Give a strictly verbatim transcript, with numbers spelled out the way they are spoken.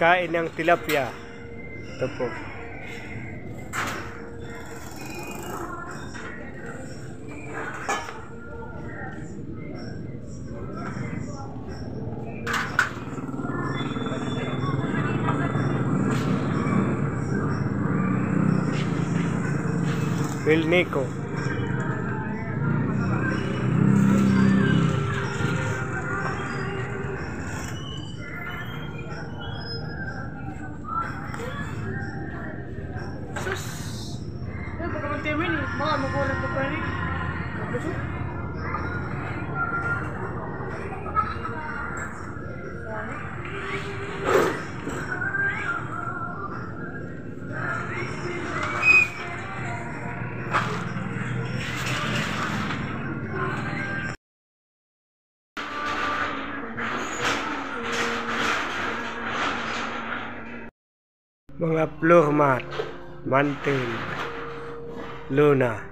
Pagkain ng tilapia. Ito po. Wilneco. Sus! Eh, baka mag-temin eh. Baka mag-ulat pa pa rin. Lusot. Mga floor mat, mantel, luna.